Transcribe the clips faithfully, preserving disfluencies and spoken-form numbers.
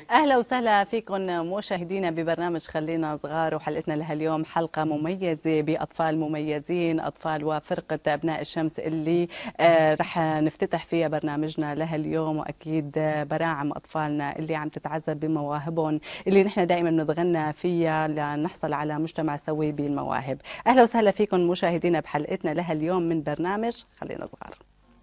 أهلا وسهلا فيكم مشاهدينا ببرنامج خلينا صغار، وحلقتنا لهاليوم حلقة مميزة بأطفال مميزين، أطفال وفرقة أبناء الشمس اللي آه رح نفتتح فيها برنامجنا لهاليوم، وأكيد آه براعم أطفالنا اللي عم تتعزز بمواهبهم اللي نحن دائما نتغنى فيها لنحصل على مجتمع سوي بالمواهب. أهلا وسهلا فيكم مشاهدينا بحلقتنا لهاليوم من برنامج خلينا صغار.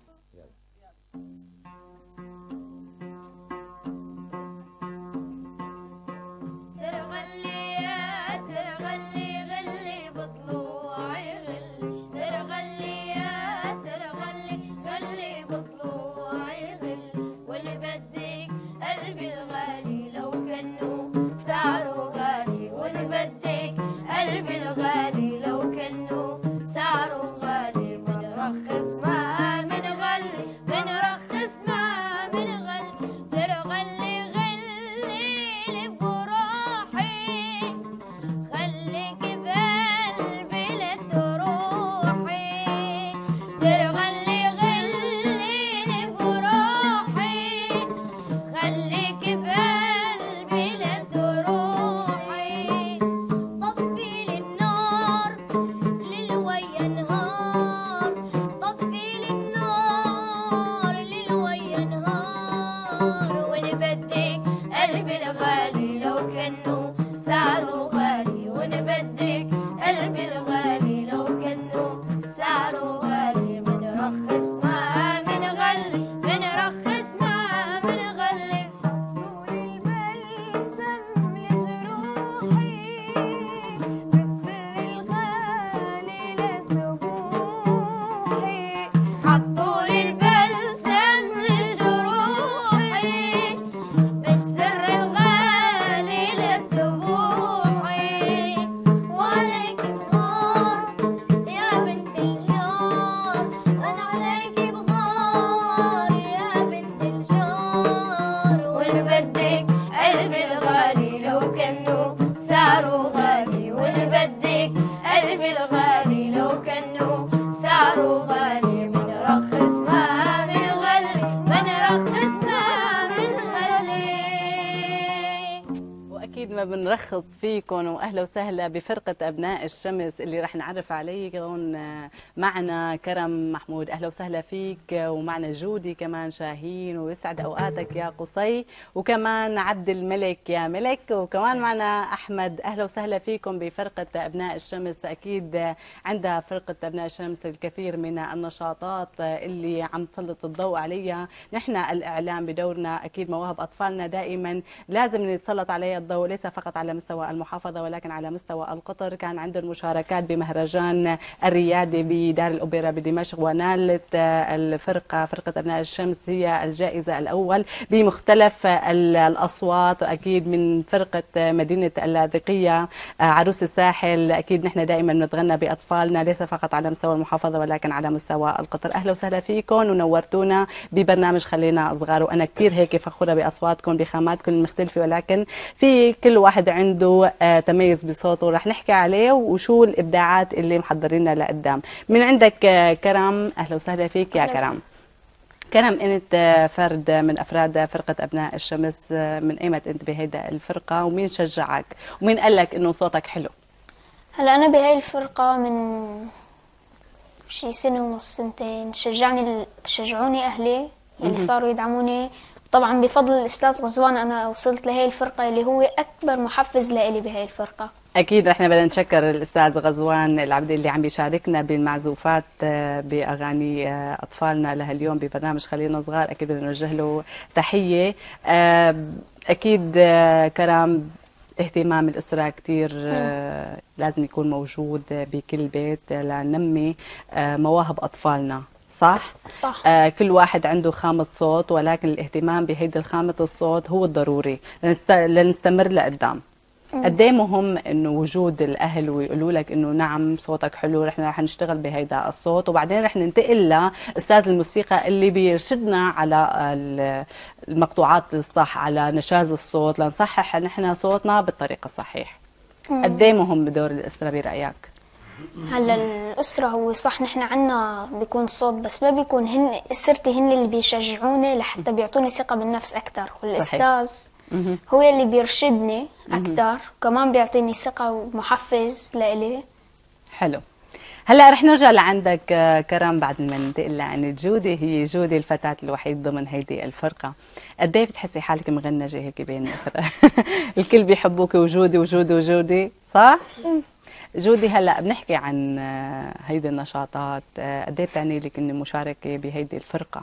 ما بنرخص فيكم، واهلا وسهلا بفرقه ابناء الشمس اللي رح نعرف عليكم. معنا كرم محمود، اهلا وسهلا فيك، ومعنا جودي كمان شاهين، ويسعد اوقاتك يا قصي، وكمان عبد الملك يا ملك، وكمان معنا احمد. اهلا وسهلا فيكم بفرقه ابناء الشمس. اكيد عندها فرقه ابناء الشمس الكثير من النشاطات اللي عم تسلط الضوء عليها. نحن الاعلام بدورنا اكيد مواهب اطفالنا دائما لازم نتسلط عليها الضوء، ليس فقط على مستوى المحافظة ولكن على مستوى القطر. كان عندهم مشاركات بمهرجان الريادي بدار الأوبرا بدمشق، ونالت الفرقة فرقة أبناء الشمس هي الجائزة الأول بمختلف الأصوات. وأكيد من فرقة مدينة اللاذقية عروس الساحل، أكيد نحن دائما نتغنى بأطفالنا ليس فقط على مستوى المحافظة ولكن على مستوى القطر. أهلا وسهلا فيكم ونورتونا ببرنامج خلينا صغار، وأنا كثير هيك فخورة بأصواتكم بخاماتكم المختلفة، ولكن في كل واحد عنده آه تميز بصوته، رح نحكي عليه وشو الابداعات اللي محضرينها لقدام. من عندك آه كرم، اهلا وسهلا فيك يا كرم. كرم، انت آه فرد من افراد فرقه ابناء الشمس، آه من ايمت انت بهيدا الفرقه، ومين شجعك ومين قال لك انه صوتك حلو؟ هلا انا بهاي الفرقه من شي سنه ونص سنتين. شجعني شجعوني اهلي اللي صاروا يدعموني. طبعا بفضل الاستاذ غزوان انا وصلت لهي الفرقه اللي هو اكبر محفز لإلي بهي الفرقه. اكيد نحن بدنا نشكر الاستاذ غزوان العبدي اللي عم بيشاركنا بالمعزوفات باغاني اطفالنا لهاليوم ببرنامج خلينا صغار. اكيد بدنا نوجه له تحيه. اكيد كرام، اهتمام الأسرة كتير لازم يكون موجود بكل بيت لننمي مواهب أطفالنا، صح؟ صح. آه كل واحد عنده خامة صوت، ولكن الاهتمام بهيدي الخامة الصوت هو الضروري لنست... لنستمر لقدام. قد ايه مهم انه وجود الاهل ويقولوا لك انه نعم صوتك حلو، رح رح نشتغل بهيدا الصوت، وبعدين رح ننتقل لاستاذ الموسيقى اللي بيرشدنا على المقطوعات الصح، على نشاز الصوت، لنصحح نحن صوتنا بالطريقه الصحيح. قد ايه مهم دور الاسره برايك؟ هلا الأسرة هو صح نحن عنا بيكون صوت، بس ما بيكون هن اسرتي هن اللي بيشجعوني لحتى بيعطوني ثقة بالنفس أكثر، والأستاذ هو اللي بيرشدني اكثر، كمان بيعطيني ثقه ومحفز لإلي. حلو. هلا رح نرجع لعندك كرم بعد ما ننتقل لعند جودي. هي جودي الفتاة الوحيد ضمن هيدي الفرقة. قد ايه بتحسي حالك مغنجة هيك بين الكل بيحبوك وجودي وجودي وجودي، صح؟ جودي هلا بنحكي عن هيدي النشاطات، قد ايه بتعني لك اني مشاركة بهيدي الفرقة؟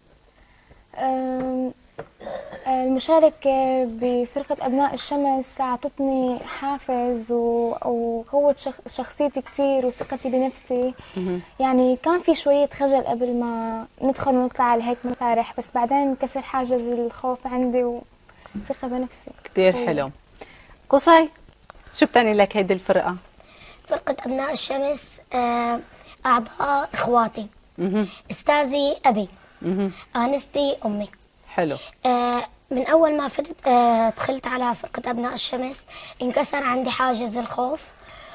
المشاركة بفرقة أبناء الشمس أعطتني حافز وقوت شخصيتي كتير وثقتي بنفسي. يعني كان في شوية خجل قبل ما ندخل ونطلع على هيك مسارح، بس بعدين انكسر حاجز الخوف عندي وثقة بنفسي. كتير و... حلو. قصي، شو بتعني لك هيدي الفرقة؟ فرقة أبناء الشمس أعضاء إخواتي، أستاذي أبي، آنستي أمي. حلو. آه من أول ما فتت آه دخلت على فرقة أبناء الشمس انكسر عندي حاجز الخوف،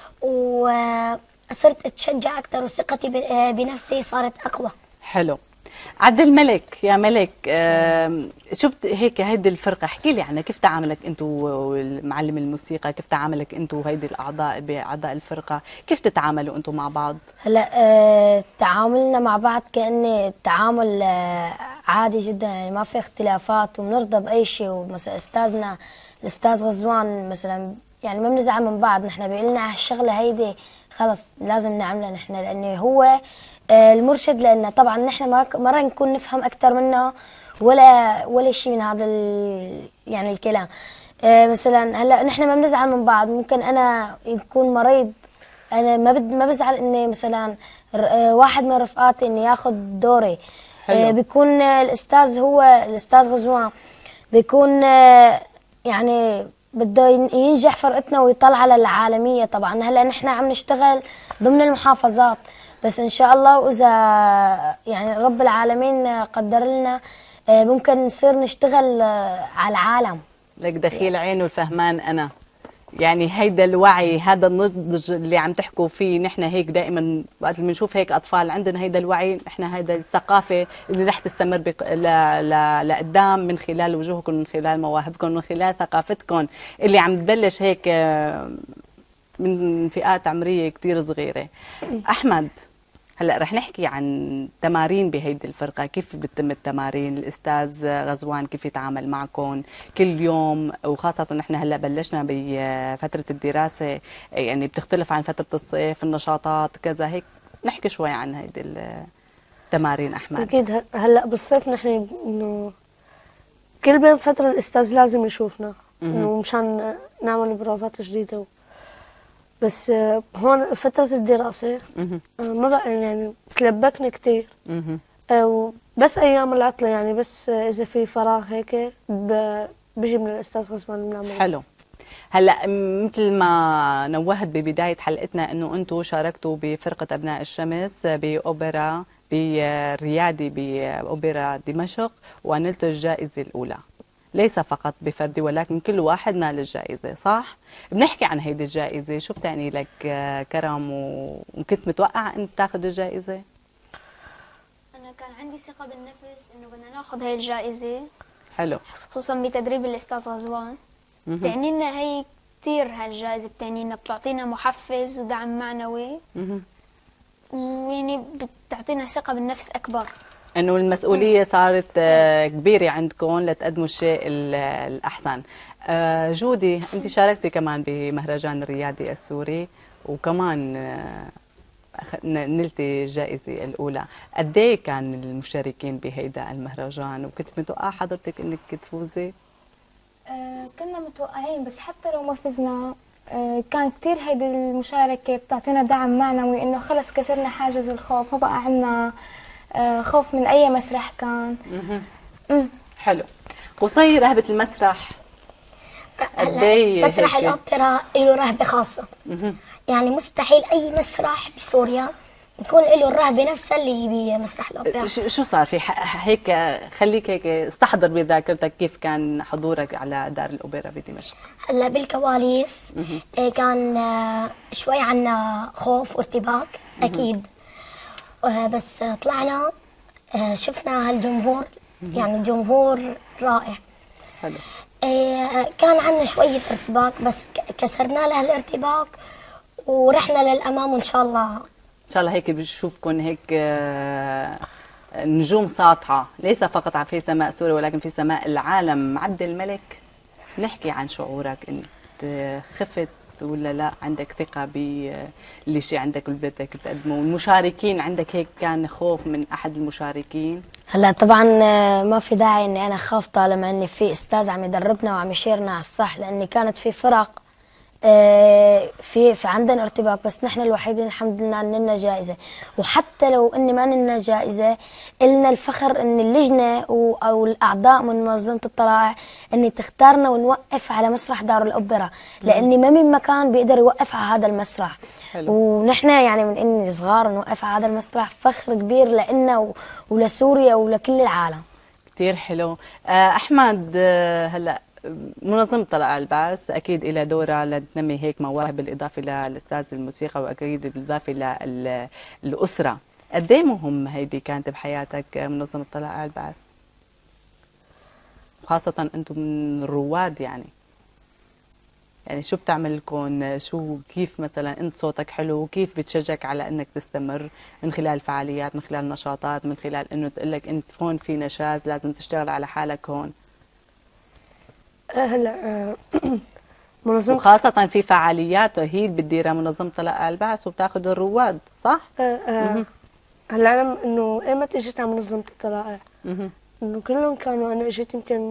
وصرت أتشجع أكثر وثقتي بنفسي صارت أقوى. حلو. عبد الملك، يا ملك، آه شو هيك هيدي الفرقة احكي لي عنها، كيف تعاملك أنت ومعلم الموسيقى، كيف تعاملك أنت وهيدي الأعضاء بأعضاء الفرقة، كيف تتعاملوا أنتم مع بعض؟ هلا آه تعاملنا مع بعض كأني تعامل آه عادي جدا، يعني ما في اختلافات وبنرضى بأي شيء. ومثلا أستاذنا الأستاذ غزوان مثلا يعني ما بنزعل من بعض، نحن بيقولنا هالشغلة هيدي خلص لازم نعملها نحن، لأنه هو المرشد. لأن طبعا نحن ما مرة نكون نفهم أكثر منه ولا ولا شيء من هذا يعني الكلام. مثلا هلا نحن ما بنزعل من بعض، ممكن أنا يكون مريض أنا ما ما بزعل إني مثلا واحد من رفقاتي إني ياخذ دوري. حلو. بيكون الأستاذ هو الأستاذ غزوان بيكون يعني بده ينجح فرقتنا ويطلع على العالمية. طبعا هلا نحن عم نشتغل ضمن المحافظات، بس ان شاء الله واذا يعني رب العالمين قدر لنا ممكن نصير نشتغل على العالم. لك دخيل عينه الفهمان انا، يعني هيدا الوعي، هذا النضج اللي عم تحكوا فيه نحن هيك دائما وقت اللي بنشوف هيك اطفال عندنا هيدا الوعي، نحن هيدا الثقافه اللي رح تستمر بق... ل... ل... لقدام من خلال وجوهكم، من خلال مواهبكم، من خلال ثقافتكم اللي عم تبلش هيك من فئات عمريه كثير صغيره. احمد، هلا رح نحكي عن تمارين بهيدي الفرقه، كيف بتتم التمارين؟ الاستاذ غزوان كيف يتعامل معكم كل يوم، وخاصه نحن هلا بلشنا بفتره الدراسه، يعني بتختلف عن فتره الصيف، النشاطات كذا هيك، نحكي شوي عن هيدي التمارين. احمد، اكيد هلا بالصيف نحن انه كل بين فتره الاستاذ لازم يشوفنا انه مشان نعمل بروفات جديده، بس هون فترة الدراسة ما بقى يعني تلبكني كتير، بس أيام العطلة يعني بس إذا في فراغ هيك بيجي من الأستاذ غزوان بنعمل. حلو. هلا مثل ما نوهت ببداية حلقتنا إنه أنتم شاركتوا بفرقة أبناء الشمس بأوبرا بالريادي بأوبرا دمشق ونلتوا الجائزة الأولى، ليس فقط بفردي ولكن كل واحد نال الجائزة، صح؟ بنحكي عن هيدي الجائزة، شو بتعني لك كرم وكنت متوقع أنت تاخذ الجائزة؟ أنا كان عندي ثقة بالنفس إنه بدنا ناخذ هاي الجائزة. حلو. خصوصا بتدريب الأستاذ غزوان. بتعني لنا هي كثير، هالجائزة بتعني لنا بتعطينا محفز ودعم معنوي. ويعني بتعطينا ثقة بالنفس أكبر. انه المسؤوليه صارت كبيره عندكم لتقدموا الشيء الاحسن. جودي، انت شاركتي كمان بمهرجان الريادي السوري وكمان نلتي الجائزه الاولى، قد ايه كان المشاركين بهيدا المهرجان وكنت متوقعه حضرتك انك تفوزي؟ آه كنا متوقعين، بس حتى لو ما فزنا آه كان كثير هيدي المشاركه بتعطينا دعم معنوي انه خلص كسرنا حاجز الخوف، ما بقى عندنا خوف من أي مسرح كان. امم حلو. قصي، رهبة المسرح قد ايه؟ مسرح الأوبرا له رهبة خاصة. مه. يعني مستحيل أي مسرح بسوريا يكون له الرهبة نفسها اللي بمسرح الأوبرا. شو صار في هيك؟ خليك هيك استحضر بذاكرتك كيف كان حضورك على دار الأوبرا بدمشق. هلا بالكواليس مه. كان شوي عنا خوف وارتباك أكيد. بس طلعنا شفنا هالجمهور، يعني جمهور رائع. حلو. آه، كان عندنا شوية ارتباك بس ك- كسرنا له الارتباك ورحنا للأمام وإن شاء الله. ان شاء الله هيك بنشوفكم هيك آه، نجوم ساطعه، ليس فقط في سماء سوريا ولكن في سماء العالم. عبد الملك، نحكي عن شعورك، انت خفت ولا لا؟ عندك ثقه باللي شيء عندك اللي بدك تقدمه؟ والمشاركين عندك هيك كان خوف من احد المشاركين؟ هلا طبعا آه، ما في داعي اني انا اخاف طالما اني في استاذ عم يدربنا وعم يشيرنا على الصح، لاني كانت في فرق آه، في في عندنا ارتباك، بس نحن الوحيدين الحمد لله ان لنا جائزه. وحتى لو اني ما لنا جائزه، لنا الفخر ان اللجنه و- او الاعضاء من منظمه الطلائع اني تختارنا ونوقف على مسرح دار الاوبرا، لاني ما من مكان بيقدر يوقف على هذا المسرح. حلو. ونحن يعني من اني صغار نوقف على هذا المسرح فخر كبير لنا و- ولسوريا ولكل العالم. كثير حلو. آه، احمد، آه، هلا منظمة طلائع البعث اكيد لها دورها لتنمي هيك مواهب، بالاضافه للاستاذ الموسيقى واكيد بالاضافه للاسره. قد ايه مهم هيدي كانت بحياتك منظمة طلائع البعث؟ خاصة انتم من الرواد يعني. يعني شو بتعمل لكم؟ شو كيف مثلا انت صوتك حلو وكيف بتشجعك على انك تستمر من خلال فعاليات، من خلال نشاطات، من خلال انه تقول لك انت هون في نشاز لازم تشتغل على حالك هون؟ آه، هلا آه، منظمة وخاصة في فعاليات هي اللي بتديرها منظمة طلائع البعث وبتاخذ الرواد، صح؟ آه، آه، هلا انا انه ايمت اجيت على منظمة الطلائع مهم. انه كلهم كانوا، انا اجيت يمكن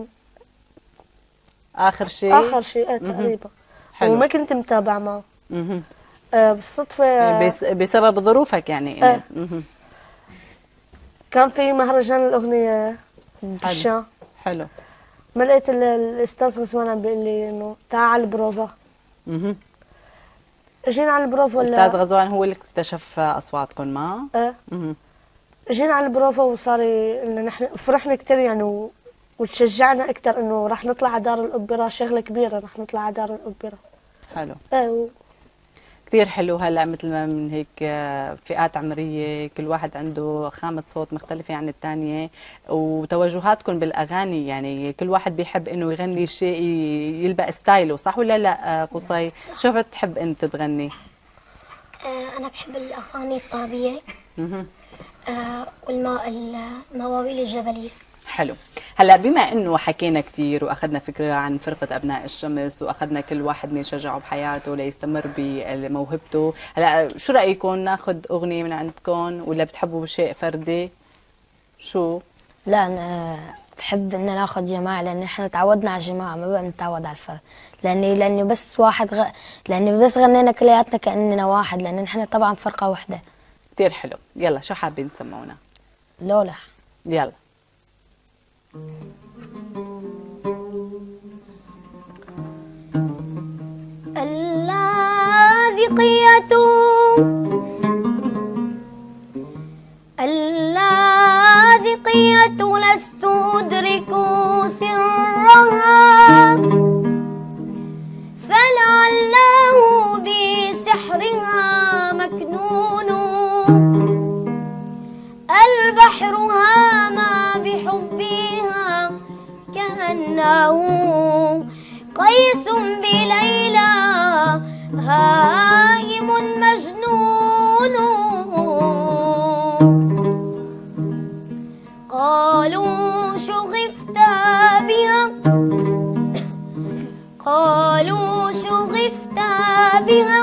اخر شيء. اخر شيء آه، تقريبا. حلو. وما كنت متابعة معه مهم. آه، بالصدفة آه، بس بسبب ظروفك يعني. آه. مهم. كان في مهرجان الأغنية بالشام، حلو. ما لقيت ال- الأستاذ غزوان عم بيقول لي إنه تعال على البروفا. مهم. اجينا على البروفا ولا استاذ غزوان هو اللي اكتشف اصواتكم معه؟ آه. مهم. اجينا على البروفا وصار ي- إنه نحن فرحنا كثير يعني و... وتشجعنا أكثر إنه رح نطلع على دار الأوبرا، شغلة كبيرة رح نطلع على دار الأوبرا. حلو. آه و... كثير حلو. هلا مثل ما من هيك آه، فئات عمريه، كل واحد عنده خامه صوت مختلفه عن الثانيه، وتوجهاتكم بالاغاني يعني كل واحد بيحب انه يغني شيء يلبق ستايله، صح ولا لا؟ آه، قصي، شو بتحب انت تغني؟ آه، أنا بحب الأغاني الطربية مهم. آه، والمواويل الجبلية. حلو. هلا بما انه حكينا كثير واخذنا فكره عن فرقه ابناء الشمس واخذنا كل واحد نشجعه بحياته ليستمر بموهبته، هلا شو رايكم ناخذ اغنيه من عندكم ولا بتحبوا شيء فردي؟ شو؟ لا انا بحب ان ناخذ جماعه، لان احنا تعودنا على الجماعه ما بقى نتعود على الفرد، لاني لاني بس واحد غ... لاني بس غنينا كلياتنا كاننا واحد، لان احنا طبعا فرقه واحده. كثير حلو. يلا شو حابين تسمعونا؟ لولا يلا. اللاذقية اللاذقية لست أدرك سرها، فلعله بسحرها مكنون. البحر هام بحبها كأنه قيس بليلى هائم مجنون. قالوا شغفت بها قالوا شغفت بها،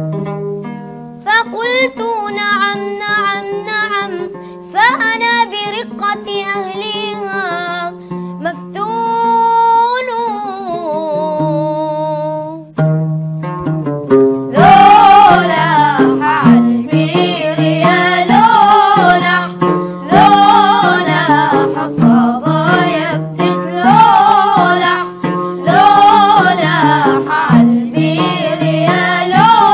فقلت نعم نعم نعم، فأنا برقة أهلها مفتون. لولا حالبير يا لولا، لولا حصبايا بتت لولا، لولا حالبير يا لولا.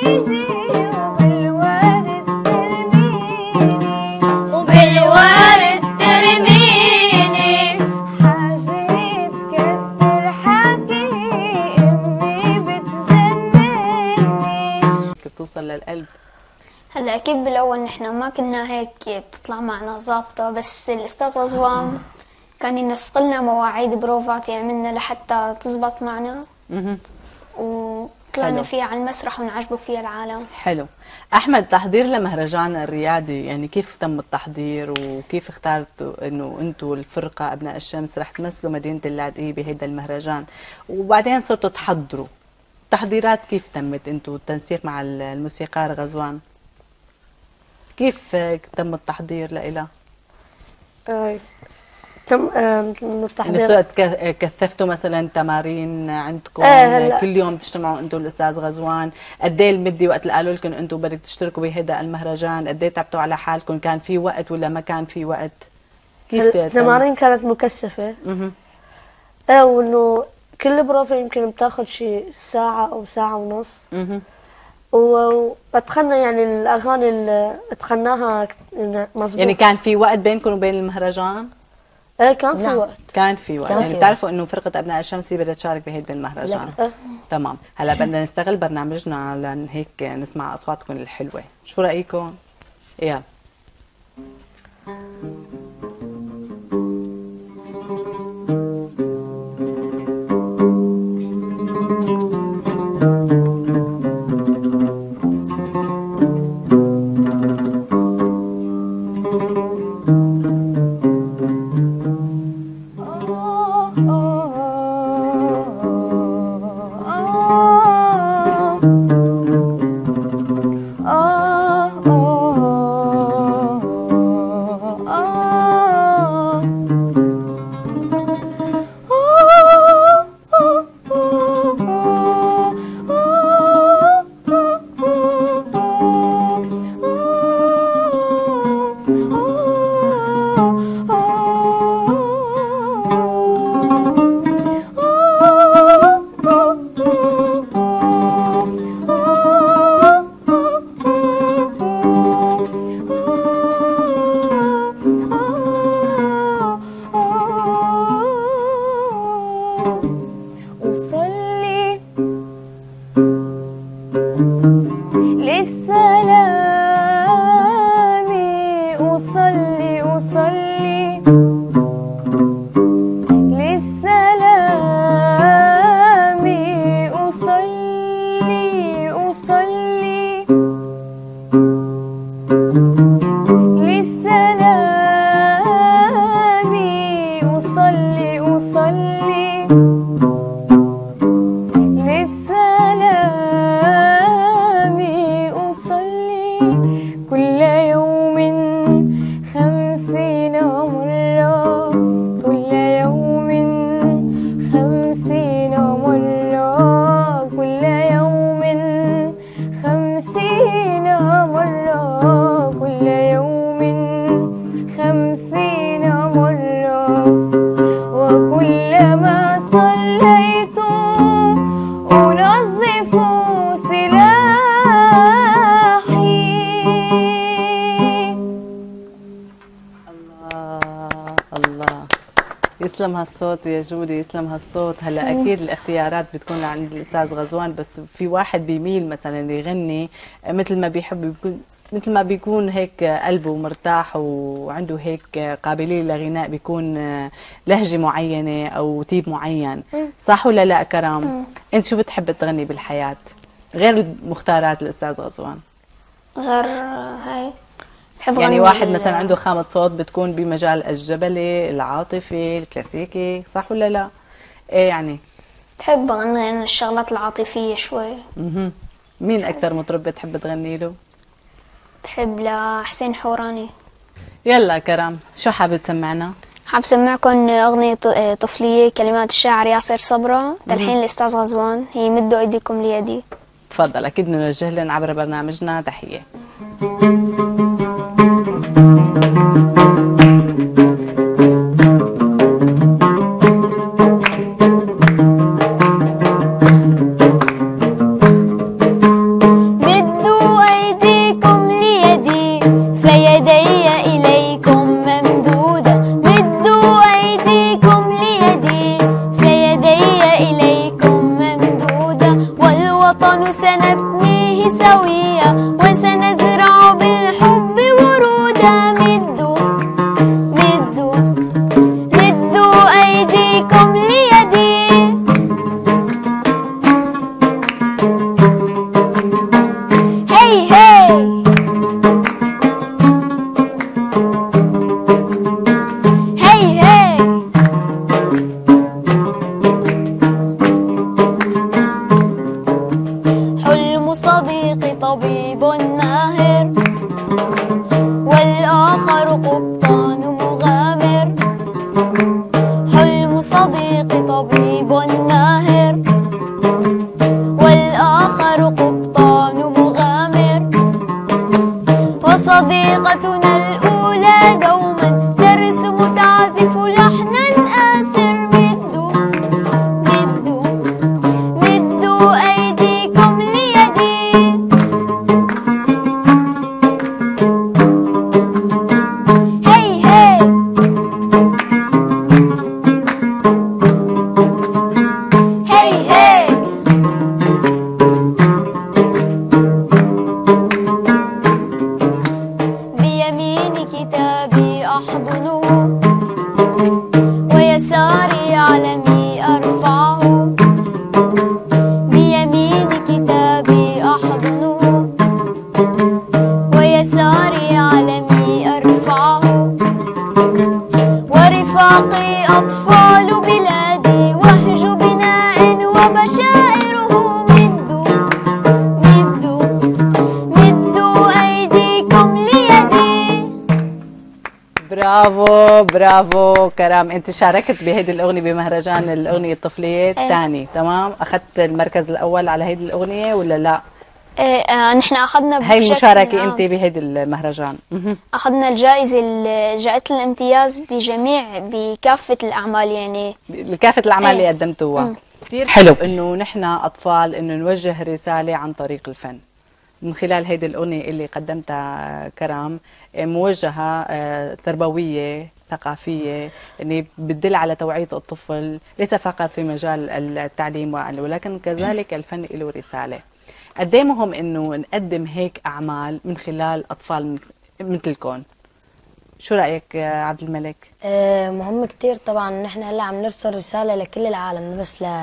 تيجي وبالورد ترميني وبالورد ترميني حاجة تكتر حكي أمي بتجنني. بتوصل للقلب. هلا اكيد بالاول نحن ما كنا هيك بتطلع معنا ظابطه، بس الاستاذ غزوان كان ينسق لنا مواعيد بروفات يعملنا لحتى تزبط معنا، مهم. وطلعنا حلو. فيها على المسرح ونعجبوا فيها العالم. حلو. احمد، تحضير لمهرجان الريادي يعني كيف تم التحضير وكيف اخترتوا انه انتم الفرقه ابناء الشمس رح تمثلوا مدينه اللاذقيه بهيدا المهرجان، وبعدين صرتوا تحضروا؟ التحضيرات كيف تمت انتم، التنسيق مع الموسيقار غزوان كيف تم التحضير لإلها؟ آه، تم آه، مثل إنه يعني التحضير. صرت ك- كثفتوا مثلا تمارين عندكم؟ إيه، هلا. كل يوم تجتمعوا انتم والاستاذ غزوان؟ قد ايه المده وقت اللي قالوا لكم انتم بدك تشتركوا بهذا المهرجان؟ قد ايه تعبتوا على حالكم؟ كان في وقت ولا ما كان في وقت؟ كيف تم؟ التمارين كانت مكثفة. مهم. ايه، وانه كل بروفة يمكن بتاخد شي ساعة او ساعة ونص. مهم. وبتخنى يعني الاغاني اللي اتخناها مظبوط. يعني كان في وقت بينكم وبين المهرجان؟ ايه كان في نعم. وقت. كان في وقت. كان يعني في بتعرفوا انه فرقه ابناء الشمس هي بدها تشارك بهيدا المهرجان؟ إيه. تمام. هلا بدنا نستغل برنامجنا لان هيك نسمع اصواتكم الحلوه، شو رايكم؟ يلا. وصلي للسلام، وصلي وصلي للسلام، وصلي وصلي للسلام، وصلي وصلي للسلام، أصلي كل يوم خمسين مرة، كل يوم خمسين مرة، كل يوم خمسين مرة، كل يوم خمسين مرة، وكلما صليت أنظف سلاحي. الله الله، يسلم هالصوت يا جودي، يسلم هالصوت. هلا اكيد الاختيارات بتكون عند الاستاذ غزوان، بس في واحد بيميل مثلا يغني مثل ما بيحب، بيكون مثل ما بيكون هيك قلبه مرتاح وعنده هيك قابلية للغناء، بيكون لهجة معينة أو تيب معين، صح ولا لا كرام؟ أنت شو بتحب تغني بالحياة غير مختارات الأستاذ غزوان؟ غير هاي بحب يعني غني واحد بال- مثلا عنده خامة صوت بتكون بمجال الجبلي، العاطفي، الكلاسيكي، صح ولا لا؟ إيه يعني؟ بحب أغني عن الشغلات العاطفية شوي. مهم. مين أكثر مطرب بتحب تغني له؟ بحب لحسين حوراني. يلا كرم، شو حابب تسمعنا؟ حاب سمعكم أغنية ط- طفلية كلمات الشاعر ياسر صبرا، تلحين الأستاذ غزوان، هي مدوا أيديكم ليدي. تفضل. أكيد نوجه لهم عبر برنامجنا تحية. مدوا سوية وسنزرع بالحب ورودا. مدوا مدوا مدوا أيديكم ليدي. هي هي هي هي حلم صديقي طبيب ماهر والآخر قبطان مغامر. حلم صديقي طبيب ماهر والآخر قبطان مغامر. وصديقتنا الأولى دوما ترسم تعزف لحنا آسر. مدوا مدوا مدوا أيديكم ليدي. هي هي هي هي بيميني كتابي أحضنه ويساري علمي أرفعه. بيميني كتابي أحضنه ويساري علمي أرفعه. ورفاقي أطفال بلادي وهج بناء وبشائره. مدوا مدوا مدوا أيديكم ليدي. برافو برافو كرام. انت شاركت بهيدي الاغنيه بمهرجان الاغنيه الطفليه الثاني، تمام؟ اخذت المركز الاول على هيدي الاغنيه ولا لا؟ إيه آه نحن أخذنا هي بشكل المشاركه عام. انت بهيدي المهرجان. مهم. أخذنا الجائزة ال- جائزة الامتياز بجميع بكافة الأعمال يعني. بكافه الاعمال اللي إيه. قدمتوها. مم. كثير حلو انه نحن اطفال انه نوجه رساله عن طريق الفن من خلال هيدي الاغنيه اللي قدمتها كرام، موجهه آه، تربويه ثقافيه، يعني بتدل على توعيه الطفل ليس فقط في مجال التعليم ولكن كذلك الفن له رساله. قد ايه مهم انه نقدم هيك اعمال من خلال اطفال مثلكم. شو رايك يا عبد الملك؟ آه، مهم كتير طبعا. نحن هلا عم نرسل رسالة لكل العالم، بس ل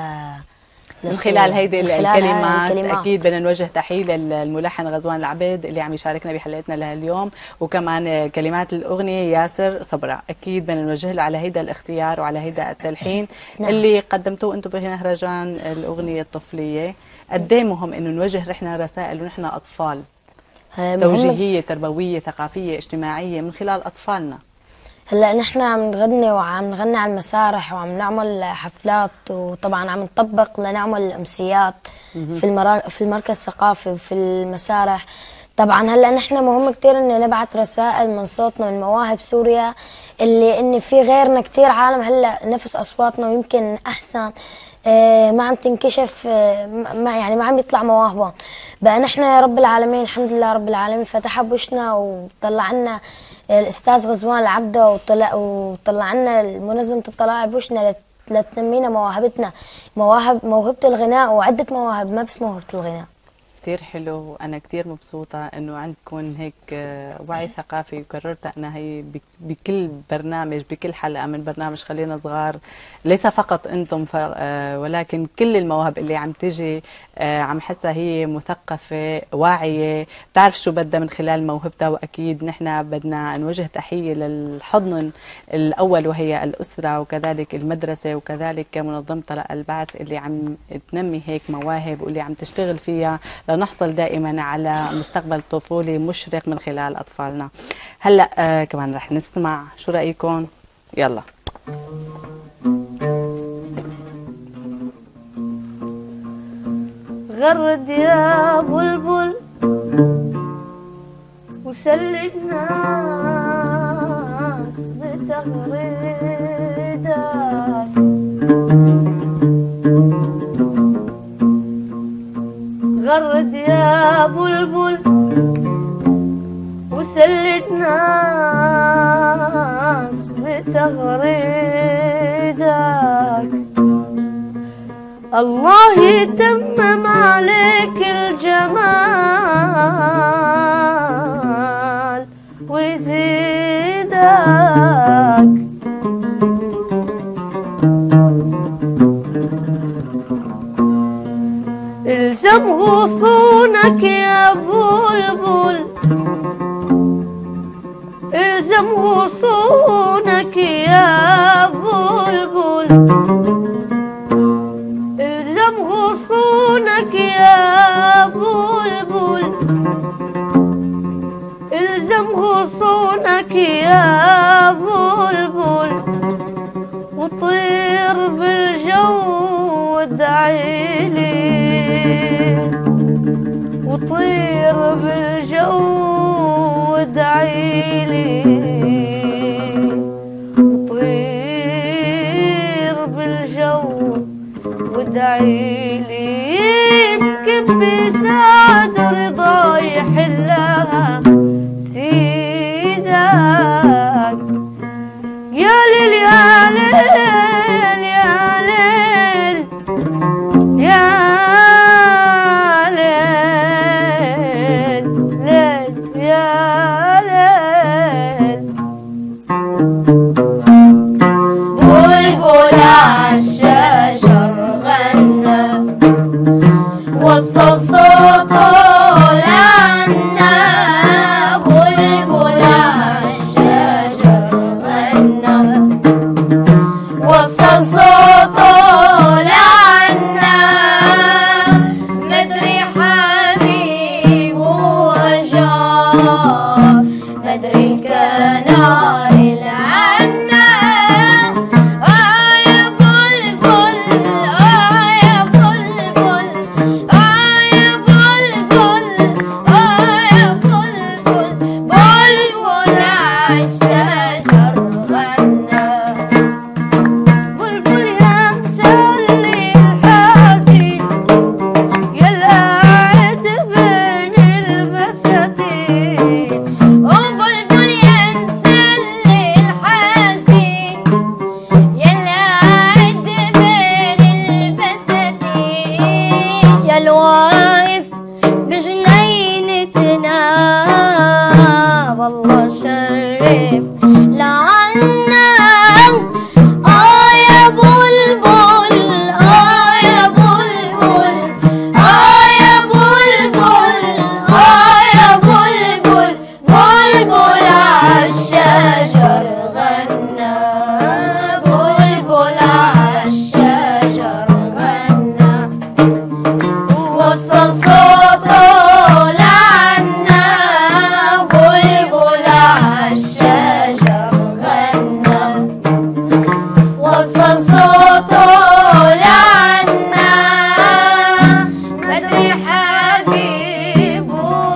من خلال هيدي من خلال هاي الكلمات, الكلمات. اكيد بدنا نوجه تحيه للملحن غزوان العبد اللي عم يشاركنا بحلقتنا لهاليوم، وكمان كلمات الاغنيه ياسر صبرا. اكيد بدنا نوجه له على هيدا الاختيار وعلى هيدا التلحين نعم. اللي قدمتوه انتم بمهرجان الاغنيه الطفليه. قد ايه مهم انه نوجه نحن رسائل ونحن اطفال آه، مهم. توجيهيه تربويه ثقافيه اجتماعيه من خلال اطفالنا. هلا نحن عم نغني وعم نغني على المسارح وعم نعمل حفلات، وطبعا عم نطبق لنعمل امسيات في المرا... في المركز الثقافي وفي المسارح. طبعا هلا نحن مهم كثير ان نبعث رسائل من صوتنا من مواهب سوريا، اللي ان في غيرنا كثير عالم هلا نفس اصواتنا ويمكن احسن، آه، ما عم تنكشف، آه، ما يعني ما عم يطلع مواهبهم. بقى نحن يا رب العالمين الحمد لله رب العالمين فتح بوشنا وطلع لنا الاستاذ غزوان العبده، وطلع وطلع لنا المنظمه الطلاع بوشنا لتنمينا مواهبتنا، مواهب موهبه الغناء وعده مواهب، ما بس موهبه الغناء. كتير حلو، أنا كتير مبسوطة إنه عندكم هيك وعي ثقافي، وكررت أنا هي بكل برنامج بكل حلقة من برنامج خلينا صغار. ليس فقط أنتم ولكن كل المواهب اللي عم تجي عم حسها هي مثقفة واعية بتعرف شو بدها من خلال موهبتها. وأكيد نحن بدنا نوجه تحية للحضن الأول وهي الأسرة، وكذلك المدرسة، وكذلك منظمة طلائع البعث اللي عم تنمي هيك مواهب واللي عم تشتغل فيها لنحصل دائما على مستقبل طفولي مشرق من خلال أطفالنا. هلأ آه كمان رح نسمع، شو رأيكم؟ يلا. غرد يا بلبل وسلي الناس بتغريدك، غرد يا بلبل وسلي الناس بتغريدك. الله يتمم يدام عليك الجمال ويزيدك. الزم غصونك يا بلبل، الزم غصونك يا بلبل، الزم غصونك يا بلبل، الزم غصونك يا بلبل، وطير بالجو وادعيلي، وطير بالجو وادعيلي، وطير بالجو وادعيلي، تكبي سعد رضا يحلها سيدك. يا ليل يا ليل يا ليل يا ليل ليل يا ليل. بلبل عالشجر غنى وصل صوته لعنا، بلبل عالشجر غنى وصل صوته لعنا، مدري حبيب وهجار مدري كنار العنا. آه يا بلبل آه يا بلبل آه يا بلبل آه يا بلبل، بلبل عالشجر غنى. بلبل يا مسلي الحزين، يا القاعد بين البساتين، وبلبل يا مسلي الحزين، يا القاعد بين البساتين، يا الواقف بجنينتنا والله شرف لعنا. آه يا بلبل آه يا بلبل آه يا بلبل آه يا بلبل، بلبل عالشجر غنى، بلبل عالشجر غنى وصل صوته لعنا، بلبل عالشجر غنى وصل صوته لعنا، مدري حبيب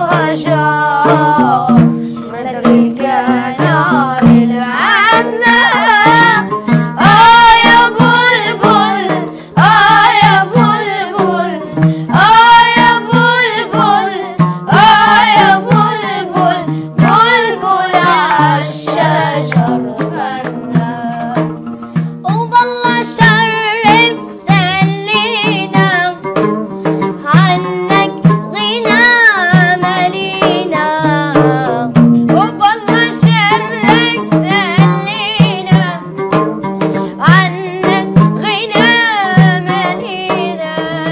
وهجار مدري كنار العنا. آه يا بلبل آه يا بلبل آه يا بلبل آه يا بلبل، بلبل عالشجر غنى. وبالله شرف سلينا عنك غنى ملينا، وبالله شرف سلينا عنك غنى ملينا،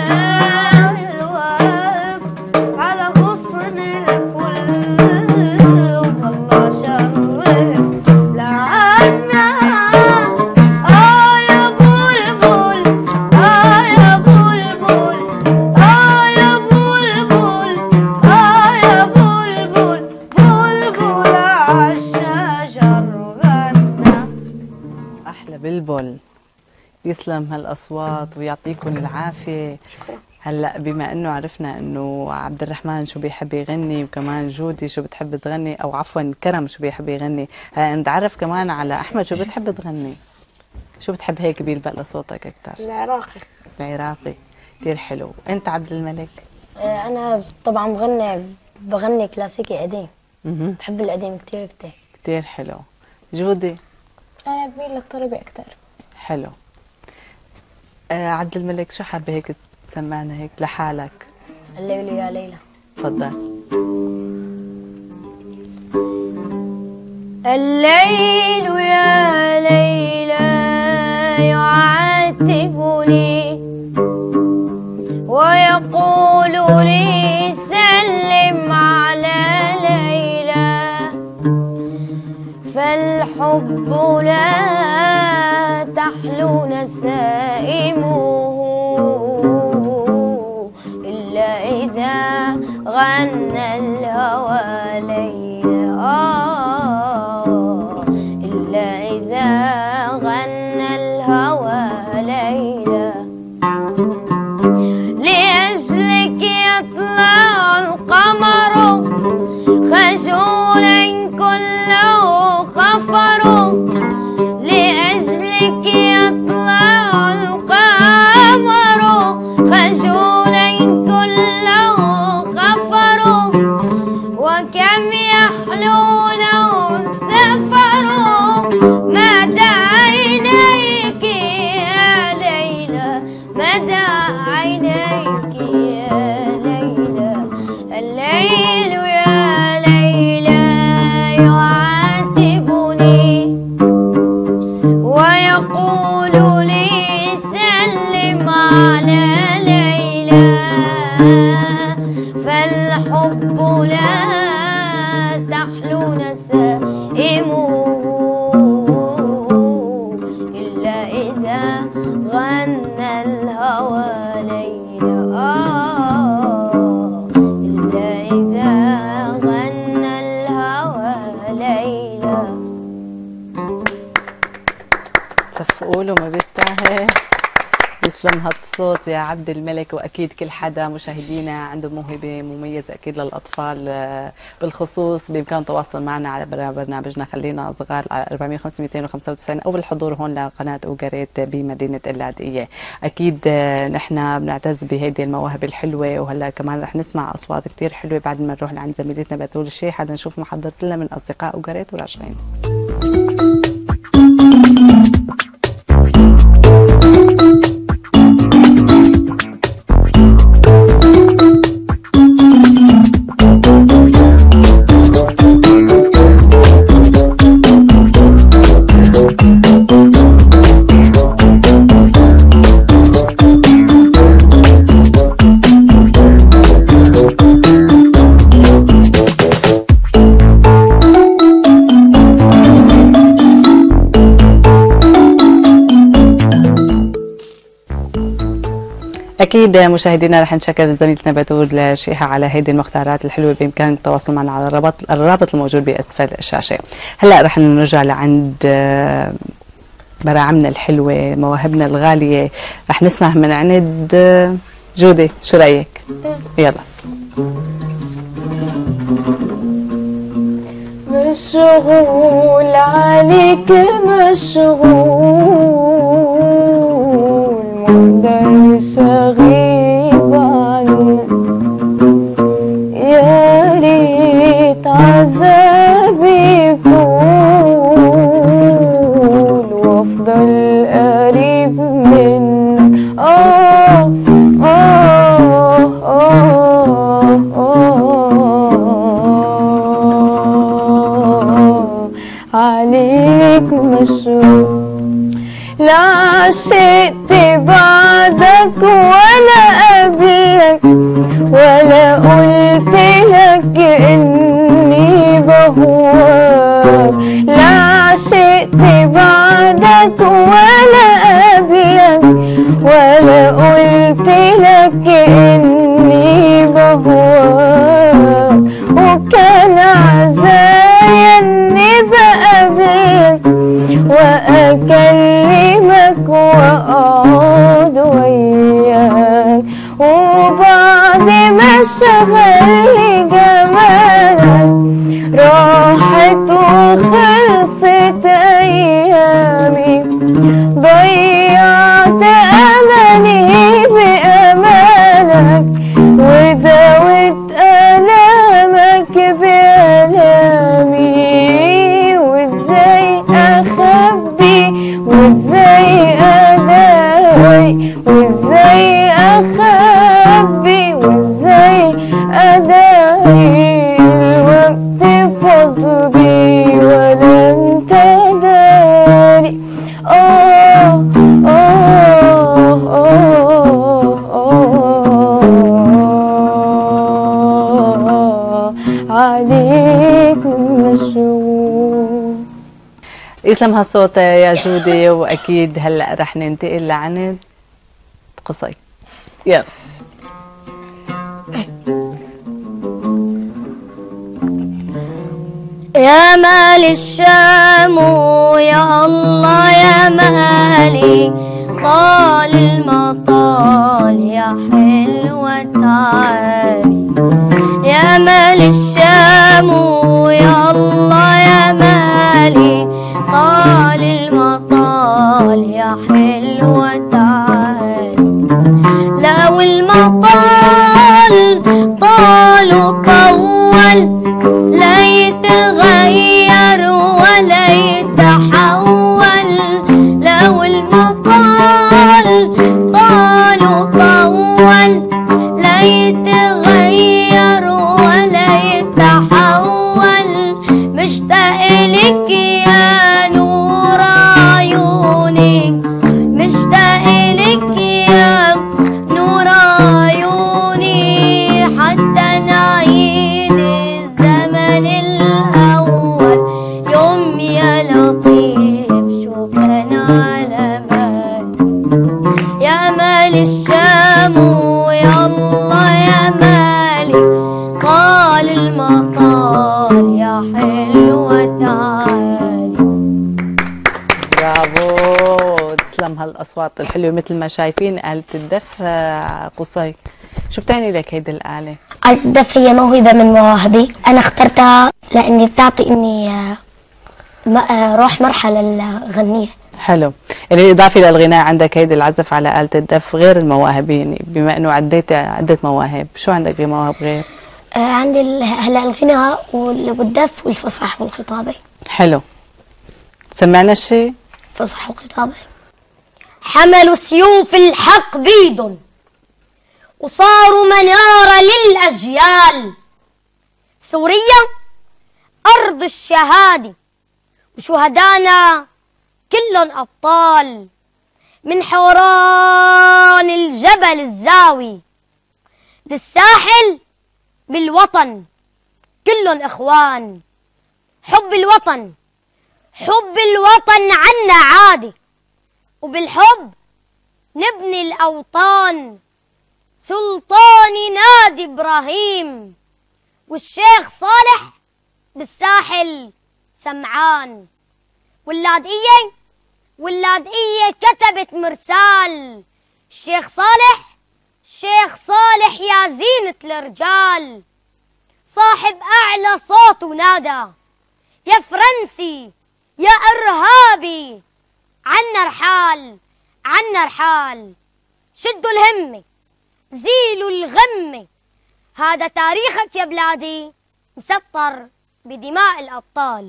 الواقف على غصن الفل، والله شرف لعنا. آه يا بلبل آه يا بلبل آه يا بلبل آه يا بلبل، بلبل عالشجر غنى. احلى بلبل. يسلم هالاصوات ويعطيكم العافيه. هلا بما انه عرفنا انه عبد الرحمن شو بيحب يغني وكمان جودي شو بتحب تغني، او عفوا كرم شو بيحب يغني، هلا نتعرف كمان على احمد شو بتحب تغني. شو بتحب هيك بيلبق لصوتك اكثر؟ العراقي. العراقي كثير حلو. انت عبد الملك؟ آه، انا طبعا بغني بغني كلاسيكي قديم، اها بحب القديم كتير كتير. كثير حلو. جودي؟ أنا بميل للطربي أكتر. حلو. آه عبد الملك شو حابه هيك سمعنا هيك لحالك. الليل يا ليلى. تفضل. الليل يا ليلى يعاتبني ويقول لي سلم على ليلى، فالحب لا تحلو نسائمه إلا إذا غنى الهوى ليلى، آه إلا إذا غنى الهوى ليلى. لأجلك يطلع القمر خجولا كله خفر، لأجلك يطلع القمر خجولا كله خفر، وكم يحلو له السفر مدى عينيك يا ليلى، مدى عينيك يا ليلى. الليل يا ليلى يعاتبني ويقول لي سلم على ليلى، فالحب لا تحلو نسائمه إلا إذا غنى الهوى ليلى، آه إلا إذا غنى الهوى ليلى. صفقوا له ما بيستاهل. يسلم هالصوت يا عبد الملك. واكيد كل حدا مشاهدينا عنده موهبه مميزه اكيد للاطفال بالخصوص، بامكان التواصل معنا على برنامجنا خلينا صغار على أربعمية وخمسة مئتين وخمسة وتسعين او بالحضور هون لقناه اوغاريت بمدينه اللاذقيه. اكيد نحن بنعتز بهيدي المواهب الحلوه، وهلا كمان رح نسمع اصوات كثير حلوه بعد ما نروح لعند زميلتنا بتول الشيخ حدا نشوف ما حضرت لنا من اصدقاء اوغاريت وراجعين. اكيد مشاهدينا رح نشكر زميلتنا بتول الشيخة على هيدي المختارات الحلوه، بامكانك التواصل معنا على الرابط الرابط الموجود باسفل الشاشه. هلا رح نرجع لعند براعمنا الحلوه، مواهبنا الغاليه، رح نسمع من عند جودي. شو رايك؟ يلا. مشغول عليك مشغول مقدرش اغيب عنك، يا ريت عذابي يطول وافضل قريب منك. آه آه آه آه عليك مشغول، لا عشقت بعدك ولا قبلك ولا قلت لك اني بهواك، لا عشقت بعدك ولا قبلك ولا قلت لك اني بهواك، وكان عزايا اني بقابلك واكلمك واقعد وياك، وبعد ما شغلي جمالك راحت وخلصت ايامي، ضيعت املي بامالك عليك من الشوق. يسلم هالصوت يا جودي. واكيد هلا رح ننتقل لعند قصي. يلا. يا مال الشام يا الله يا مالي، طال المطال يا حلوة تعالي. يا مال الشام يا الله يا مالي، طال المطال يا حلوة تعالي. لو المطال طال وطول لا يتغير ولا يتحول. لو المطال طال وطول لا يتغير ولا يتحول. مشتاق لك يا نور عيوني، مشتاق لك يا نور عيوني، حتى نعيد الزمن الأول يوم يا لطيف شكرا على مالي. يا مال الشام يا الله يا مالي، طال المطال يا حلوة تعالي. برافو. تسلم هالاصوات الحلوه. مثل ما شايفين آلة الدف قصي، شو بتعني لك هيدي الآلة؟ آلة الدف هي موهبة من مواهبي، أنا اخترتها لأني بتعطي إني آه، م- آه، روح مرحلة الغنية. حلو. يعني إضافة للغناء عندك هيدي العزف على آلة الدف غير المواهب، يعني بما إنه عديت عدة مواهب، شو عندك بمواهب غير؟ آه، عندي ال- هلا الغناء وال- والدف والفصح والخطابة. حلو. سمعنا الشيء؟ فصح وخطابة. حملوا سيوف الحق بيدن وصاروا منارة للأجيال. سوريا أرض الشهادة وشهدانا كلهم أبطال. من حوران الجبل الزاوي للساحل بالوطن كلهم إخوان. حب الوطن حب الوطن عنا عادي، وبالحب نبني الأوطان. سلطاني نادي إبراهيم والشيخ صالح بالساحل سمعان. واللاذقية واللاذقية كتبت مرسال. الشيخ صالح الشيخ صالح يا زينة الرجال، صاحب أعلى صوت ونادى يا فرنسي يا إرهابي، عنا رحال عنا رحال. شدوا الهمة زيلوا الغمة، هذا تاريخك يا بلادي مسطر بدماء الأبطال.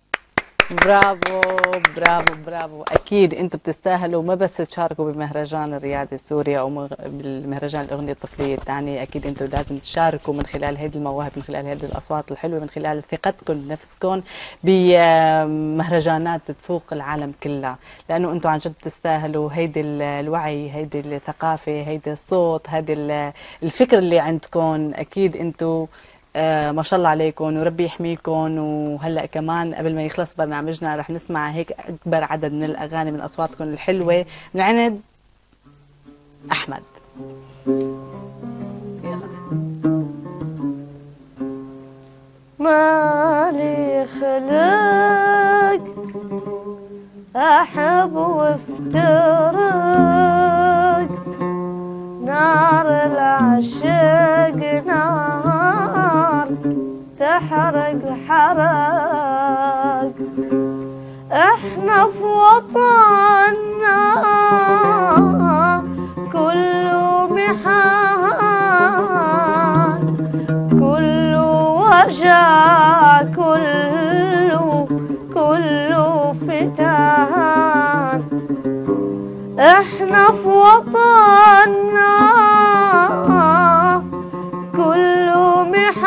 برافو برافو برافو. اكيد انتم بتستاهلوا ما بس تشاركوا بمهرجان الرياضي السوري او مغ- بالمهرجان الاغنيه الطفليه الثاني، اكيد انتم لازم تشاركوا من خلال هذه المواهب، من خلال هذه الاصوات الحلوه، من خلال ثقتكم بنفسكم بمهرجانات تفوق العالم كلها، لانه انتم عن جد بتستاهلوا هيدي ال- الوعي، هيدي الثقافه، هيدي الصوت، هيدي ال- الفكر اللي عندكم. اكيد انتم آه ما شاء الله عليكم وربي يحميكم. وهلا كمان قبل ما يخلص برنامجنا رح نسمع هيك اكبر عدد من الاغاني من اصواتكم الحلوه من عند احمد. مالي خلق أحب وافترق، نار العشق نار تحرق حرق. احنا في وطننا كله محال، كله وجع، كله كله فتان. احنا في وطننا كله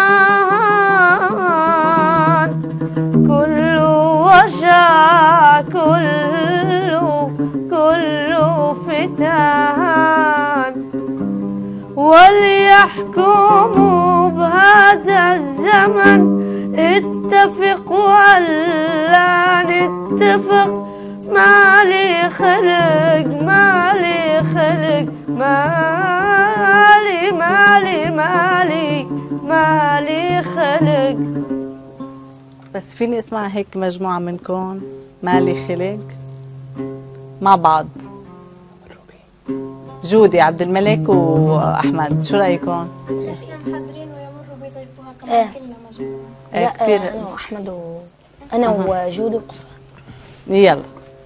محال، كله وجع، كله كله فتان. وليحكموا بهذا الزمن اتفق ولا نتفق، مالي خلق مالي خلق مالي مالي مالي مالي خلق. بس فيني اسمع هيك مجموعة منكم مالي خلق مع بعض. جودي، عبد الملك واحمد، شو رايكم؟ صحيح محضرين ويمروا بيضيفوها كمان إيه. كلها مجموعة. إيه لا كتير. انا واحمد و... انا أها. وجودي وقصة. يلا.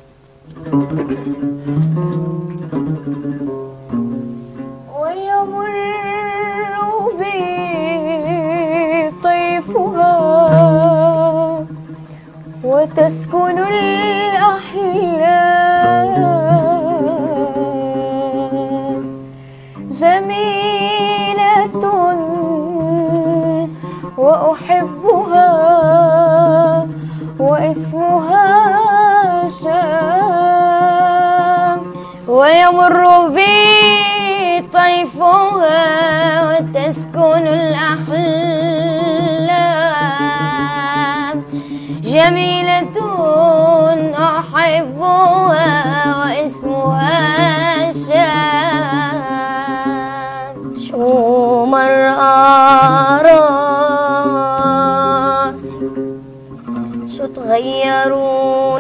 ويمر بي طيفها وتسكن الأحلام، جميلة وأحبها واسمها شام. ويمر بي طيفها وتسكن الأحلام، جميلة أحبها واسمها شام. شو مرة راسي شو تغيروا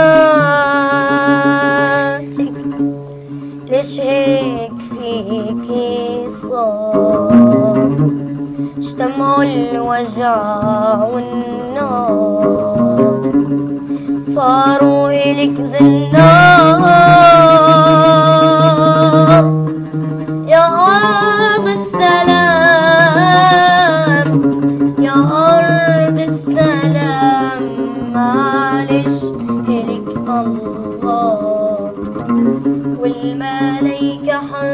ناسك، ليش هيك فيكي صار، اجتمعوا الوجع والنار، صاروا إلك زنار. يا أرض السلام يا أرض السلام، معلش إلك الله والملايكة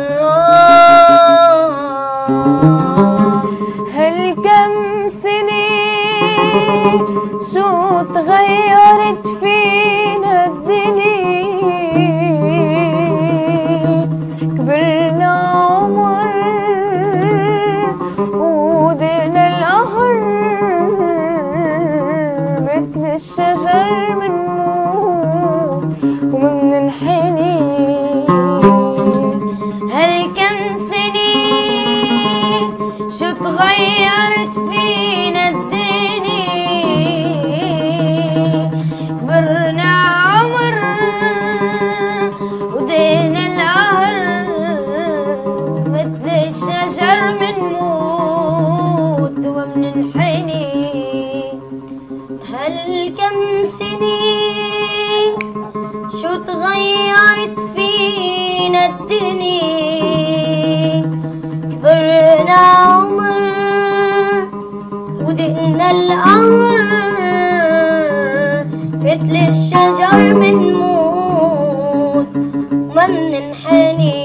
حرام. هل كم سنين شو تغيرت فينا الدنيا، كبرنا عمر ودقنا القهر، مثل الشجر منموت ومننحني. هل كم سنين شو تغيرت فينا الدنيا، كبرنا عمر ودقنا القهر، مثل الشجر منموت ومننحني. هل كم سنين شو تغيرت فينا الدنيا، كبرنا عمر ودقنا القهر، مثل الشجر منموت وما مننحني.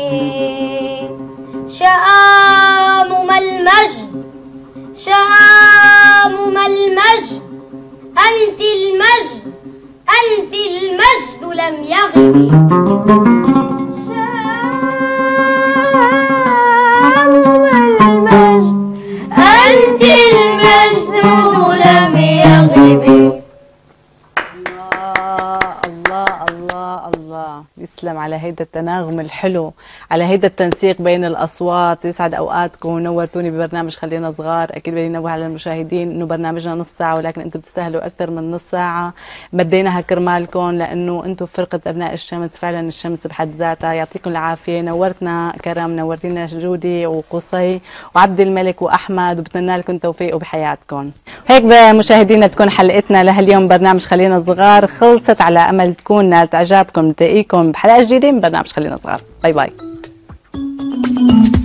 شآمم المجد شآمم المجد، أنت المجد أنت المجد لم يغب. شامم المجد أنت المجد لم يغب. الله الله الله الله، يسلم على هيدا التناغم الحلو، على هيدا التنسيق بين الأصوات. يسعد أوقاتكم ونورتوني ببرنامج خلينا صغار. أكيد بدي ننوه على المشاهدين إنه برنامجنا نص ساعة، ولكن أنتم بتستاهلوا أكثر من نص ساعة. بديناها كرمالكم لأنه أنتم فرقة أبناء الشمس، فعلا الشمس بحد ذاتها. يعطيكم العافية. نورتنا كرم، نورتينا جودي وقصي وعبد الملك وأحمد، وبتمنى لكم توفيق بحياتكم. هيك مشاهدينا تكون حلقتنا لهاليوم برنامج خلينا صغار خلصت، على أمل تكون نالت إعجابكم. نلتقيكم بحلقة جديدة من برنامج خلينا صغار. باي باي.